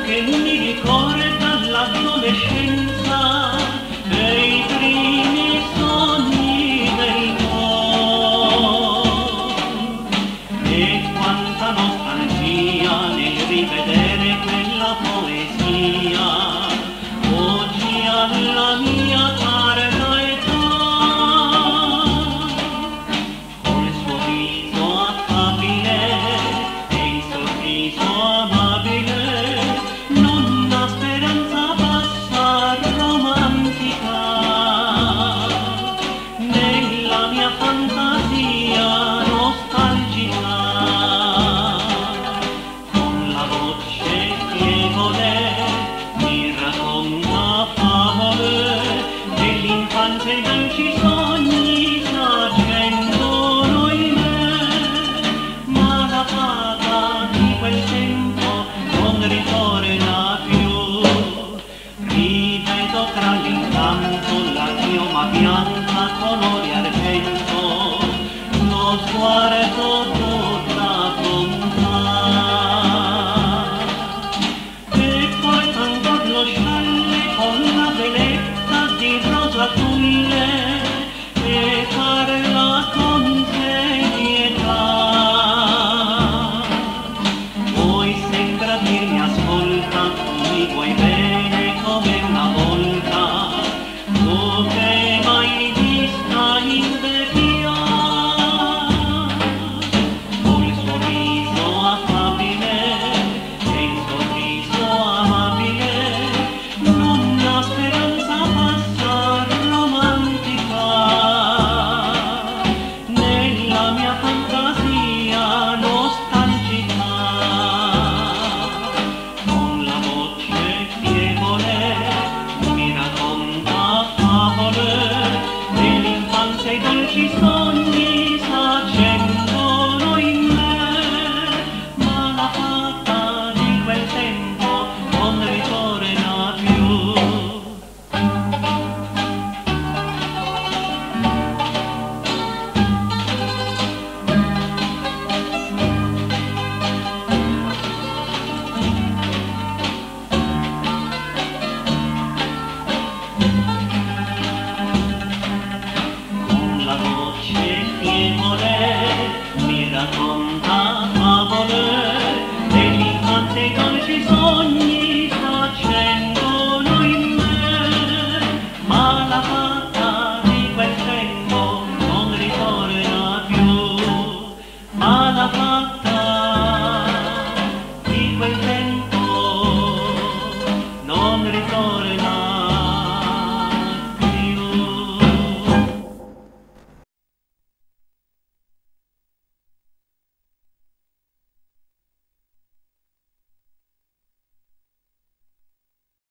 che mi ricorda l'adolescenza e i primi sogni del cuore. E quanta nostalgia nel rivedere quella poesia, oggi alla mia tarda età. Col suo viso affabile e il sorriso amabile, nonna speranza bassa romantica, nella mia fantasia nostalgica, con la voce pievole mi racconta favole dell'infanzia e dolci sogni sacendono in me, ma la fata di quel tempo non ritorna più. Rivedo tra l'incanto la chioma bianca colori argento, lo sguardo tutta bontà. E poi ancor lo scialle con la veletta di rosa tulle e parla con serietà. Poi sembra dirmi ascolta, tu mi vuoi